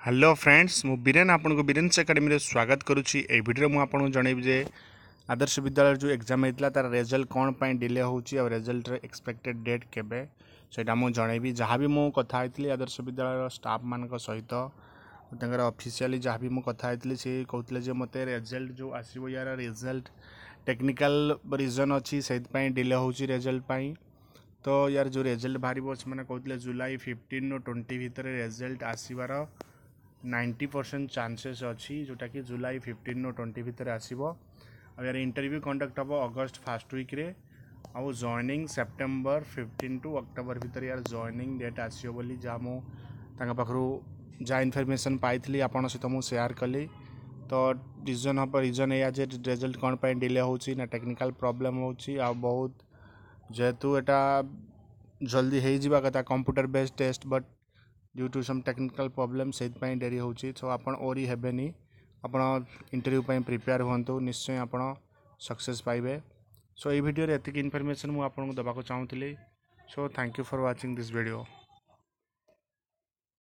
Hello friends मु बीरेन आपन को बीरेन्स एकेडमी रे स्वागत करुच्ची। ए वीडियो मु आपन जनइबी जे आदर्श विद्यालय जो एग्जाम होता तार रिजल्ट कौन पाई डिले होची और रिजल्ट रे एक्सपेक्टेड डेट केबे सेटा मु जनइबी। जहाँ भी मु कथा होइतली आदर्श विद्यालय स्टाफ मान सहित तंकर ऑफिशियली जहाँ भी मु कथा होइतली से कहउतले जे मते रिजल्ट जो आसीबो यार रिजल्ट टेक्निकल रीजन अच्छी से डिले होची रिजल्ट पाई। तो यार जो रिजल्ट बाहर से कहते जुलाई 15 और 20 भितर रिजल्ट आसबार 90% चांसेस अच्छी जोटा कि जुलाई 15 और 20 भितर आसो। यार इंटरव्यू कंडक्ट हम अगस्त फर्स्ट वीक रे आउ जॉइनिंग सेप्टेम्बर 15 टू अक्टोबर भितर यार जॉइनिंग डेट आसो बोली जहाँ मुझे जहाँ इनफर्मेशन पाई आपण सहित मुझे शेयर कली। तो रीजन या रिजल्ट कौन पर डिले होची ना टेक्निकल प्रॉब्लम होची आ बहुत जेहेतु एटा जल्दी हो जावा कथा computer based test but due to some technical problem से डेरी होची। सो आपण ओरी हेबेनी आपण इंटरव्यू ପାଇଁ प्रिपेयर हुंतु निश्चय आपण सक्सेस पाइबे। सो ये वीडियो रे एतिक इन्फॉर्मेशन मु आपन को दबा को चाहूतली। So thank you for watching this video.